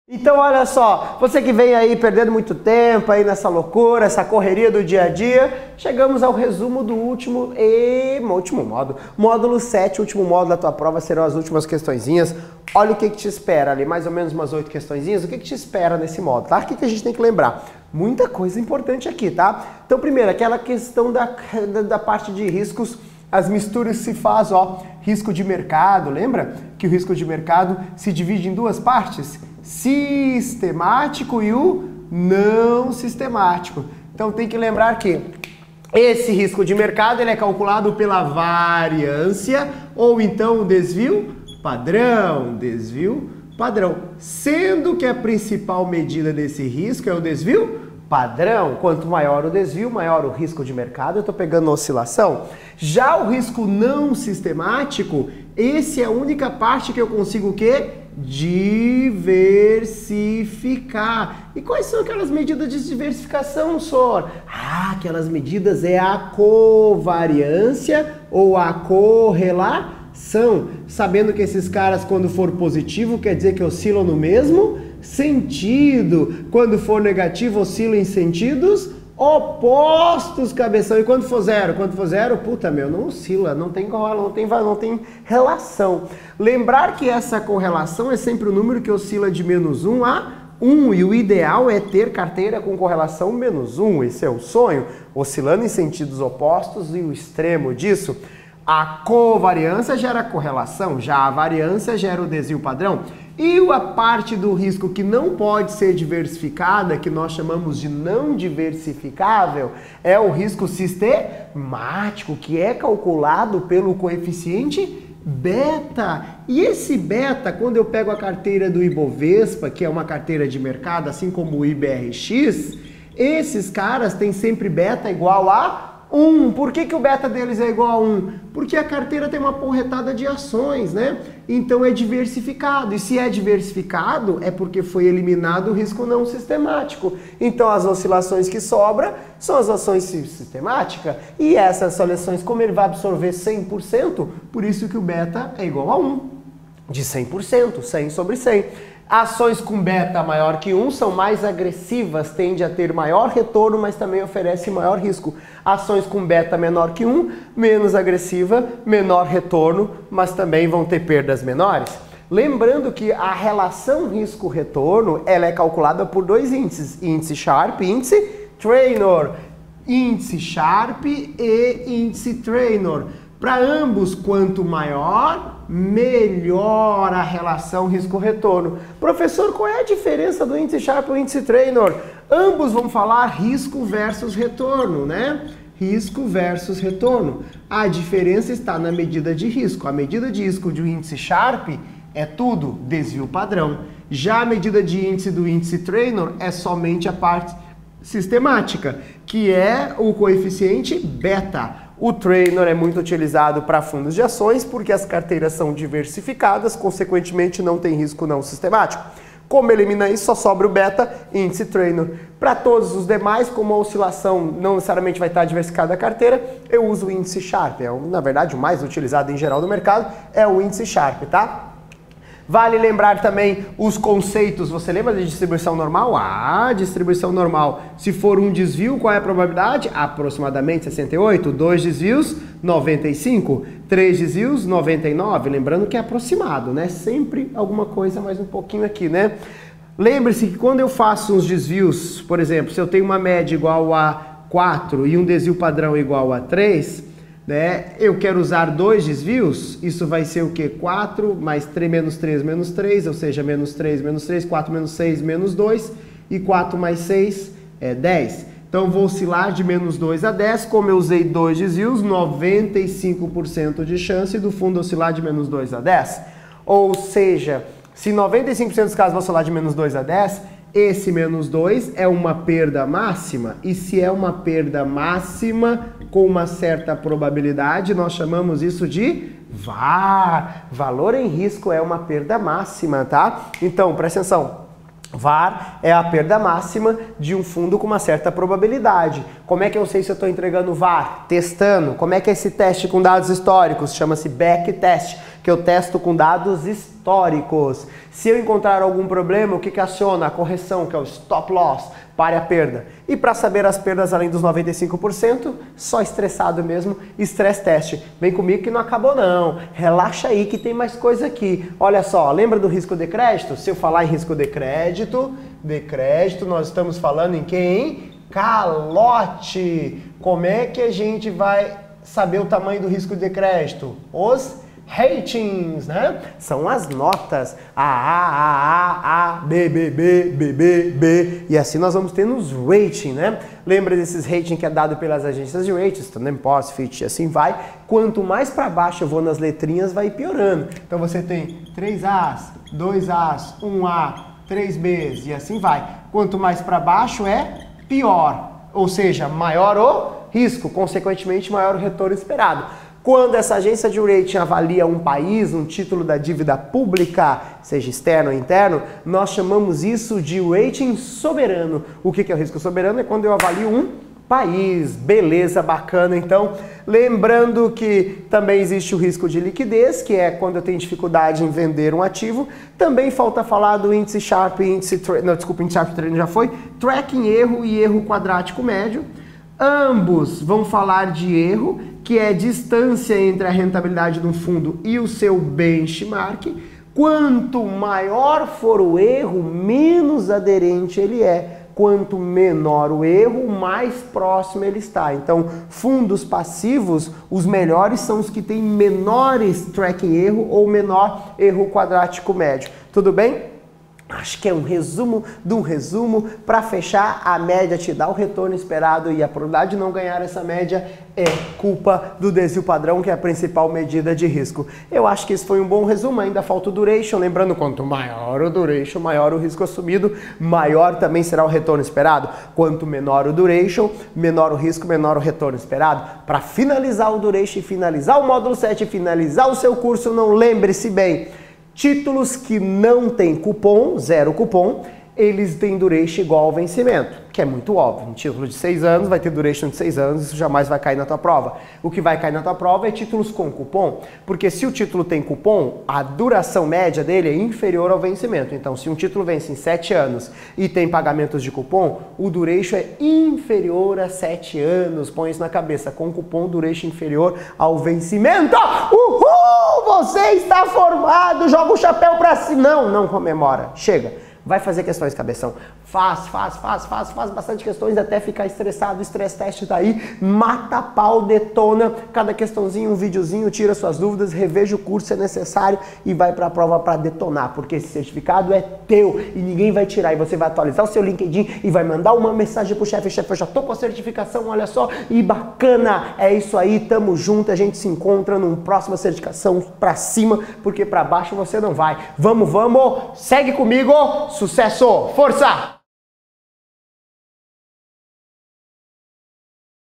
Então olha só, você que vem aí perdendo muito tempo aí nessa loucura, essa correria do dia a dia, chegamos ao resumo do último módulo. Módulo 7, último módulo da tua prova, serão as últimas questõezinhas. Olha o que te espera ali, mais ou menos umas 8 questõezinhas, o que te espera nesse módulo, tá? O que a gente tem que lembrar? Muita coisa importante aqui, tá? Então primeiro, aquela questão da parte de riscos. As misturas se faz, ó, risco de mercado, lembra que o risco de mercado se divide em duas partes? Sistemático e o não sistemático. Então tem que lembrar que esse risco de mercado ele é calculado pela variância ou então o desvio padrão, sendo que a principal medida desse risco é o desvio padrão. Quanto maior o desvio, maior o risco de mercado. Eu estou pegando oscilação. Já o risco não sistemático, esse é a única parte que eu consigo o quê? Diversificar. E quais são aquelas medidas de diversificação, Sor? Aquelas medidas é a covariância ou a correlação. Sabendo que esses caras, quando for positivo, quer dizer que oscilam no mesmo sentido. Quando for negativo, oscila em sentidos opostos, cabeção. E quando for zero? Quando for zero, puta meu, não oscila, não tem relação. Lembrar que essa correlação é sempre o número que oscila de -1 a 1. E o ideal é ter carteira com correlação -1. Esse é o sonho, oscilando em sentidos opostos. E o extremo disso, a covariância gera correlação, já a variância gera o desvio padrão. E a parte do risco que não pode ser diversificada, que nós chamamos de não diversificável, é o risco sistemático, que é calculado pelo coeficiente beta. E esse beta, quando eu pego a carteira do Ibovespa, que é uma carteira de mercado, assim como o IBRX, esses caras têm sempre beta igual a 1. Por que o beta deles é igual a 1? Porque a carteira tem uma porretada de ações, né? Então é diversificado. E se é diversificado, é porque foi eliminado o risco não sistemático. Então as oscilações que sobram são as ações sistemáticas. E essas oscilações, como ele vai absorver 100%, por isso que o beta é igual a 1. De 100%, 100 sobre 100. Ações com beta maior que 1 são mais agressivas, tende a ter maior retorno, mas também oferece maior risco. Ações com beta menor que 1, menos agressiva, menor retorno, mas também vão ter perdas menores. Lembrando que a relação risco-retorno ela é calculada por dois índices, índice Sharpe e índice Treynor. Índice Sharpe e índice Treynor. Para ambos, quanto maior, melhor a relação risco-retorno. Professor, qual é a diferença do índice Sharpe e do índice Treynor? Ambos vão falar risco versus retorno, né? Risco versus retorno. A diferença está na medida de risco. A medida de risco do índice Sharpe é tudo desvio padrão. Já a medida de índice do índice Treynor é somente a parte sistemática, que é o coeficiente beta. O Treynor é muito utilizado para fundos de ações porque as carteiras são diversificadas, consequentemente não tem risco não sistemático. Como elimina isso, só sobra o beta índice Treynor. Para todos os demais, como a oscilação não necessariamente vai estar diversificada a carteira, eu uso o índice Sharpe. Na verdade, o mais utilizado em geral no mercado é o índice Sharpe, tá? Vale lembrar também os conceitos. Você lembra de distribuição normal? Distribuição normal. Se for um desvio, qual é a probabilidade? Aproximadamente 68. 2 desvios, 95. 3 desvios, 99. Lembrando que é aproximado, né? Sempre alguma coisa mais um pouquinho aqui, né? Lembre-se que quando eu faço uns desvios, por exemplo, se eu tenho uma média igual a 4 e um desvio padrão igual a 3... né? Eu quero usar 2 desvios, isso vai ser o que? 4 mais 3 menos 3 menos 3, ou seja, menos 3 menos 3, 4 menos 6 menos 2, e 4 mais 6 é 10. Então vou oscilar de menos 2 a 10, como eu usei 2 desvios, 95% de chance do fundo oscilar de menos 2 a 10. Ou seja, se 95% dos casos vão oscilar de menos 2 a 10, esse menos 2 é uma perda máxima, e se é uma perda máxima com uma certa probabilidade, nós chamamos isso de VAR. Valor em risco é uma perda máxima, tá? Então, presta atenção. VAR é a perda máxima de um fundo com uma certa probabilidade. Como é que eu sei se eu estou entregando VAR? Testando. Como é que é esse teste com dados históricos? Chama-se backtest. que eu testo com dados históricos. Se eu encontrar algum problema, o que aciona? A correção, que é o stop loss, pare a perda. E para saber as perdas além dos 95%, só estressado mesmo, stress test. Vem comigo que não acabou não, relaxa aí que tem mais coisa aqui. Olha só, lembra do risco de crédito? Se eu falar em risco de crédito, nós estamos falando em quem? Calote. Como é que a gente vai saber o tamanho do risco de crédito? Os ratings, né? São as notas A, B, B, B, B, B, B, e assim nós vamos ter nos rating, né? Lembra desses rating que é dado pelas agências de rating, Standard & Poor's, Fitch, e assim vai. Quanto mais para baixo eu vou nas letrinhas, vai piorando. Então você tem 3As, 2As, 1A, 3Bs e assim vai. Quanto mais para baixo é pior, ou seja, maior o risco, consequentemente maior o retorno esperado. Quando essa agência de rating avalia um país, um título da dívida pública, seja externo ou interno, nós chamamos isso de rating soberano. O que é o risco soberano? É quando eu avalio um país. Beleza, bacana. Então, lembrando que também existe o risco de liquidez, que é quando eu tenho dificuldade em vender um ativo. Também falta falar do índice Sharpe, índice Sharpe Training já foi, tracking erro e erro quadrático médio. Ambos vão falar de erro, que é distância entre a rentabilidade de um fundo e o seu benchmark. Quanto maior for o erro, menos aderente ele é. Quanto menor o erro, mais próximo ele está. Então, fundos passivos, os melhores são os que têm menores tracking erro ou menor erro quadrático médio. Tudo bem? Acho que é um resumo de um resumo. Para fechar, a média te dá o retorno esperado e a probabilidade de não ganhar essa média é culpa do desvio padrão, que é a principal medida de risco. Eu acho que esse foi um bom resumo, ainda falta o duration. Lembrando, quanto maior o duration, maior o risco assumido, maior também será o retorno esperado. Quanto menor o duration, menor o risco, menor o retorno esperado. Para finalizar o duration, finalizar o módulo 7, finalizar o seu curso, não lembre-se bem, títulos que não têm cupom, zero cupom, eles têm duration igual ao vencimento, que é muito óbvio. Um título de 6 anos vai ter duration de 6 anos, isso jamais vai cair na tua prova. O que vai cair na tua prova é títulos com cupom, porque se o título tem cupom, a duração média dele é inferior ao vencimento. Então, se um título vence em 7 anos e tem pagamentos de cupom, o duration é inferior a 7 anos. Põe isso na cabeça, com cupom, duration inferior ao vencimento. Uhul! Você está formado! Joga o chapéu pra cima. Não comemora. Chega. Vai fazer questões, cabeção. Faz bastante questões até ficar estressado. O estresse teste daí, mata pau, detona. Cada questãozinho, um videozinho, tira suas dúvidas, reveja o curso se é necessário e vai para a prova para detonar, porque esse certificado é teu e ninguém vai tirar. E você vai atualizar o seu LinkedIn e vai mandar uma mensagem pro chefe: chefe, eu já tô com a certificação, olha só, e bacana. É isso aí, tamo junto, a gente se encontra numa próxima certificação pra cima, porque pra baixo você não vai. Vamos, segue comigo, sucesso, força!